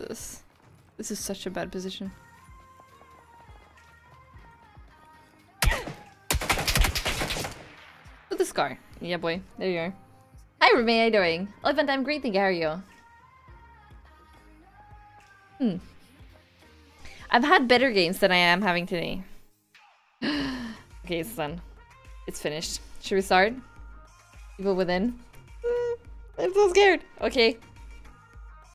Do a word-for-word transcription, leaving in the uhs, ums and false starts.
this. This is such a bad position. With the scar. Yeah, boy. There you are. Hi, Remy. How you doing? Olipanta, I'm great. Thank you. How are you? Hmm. I've had better games than I am having today. Okay, it's done. It's finished. Should we start? People within? Mm, I'm so scared. Okay.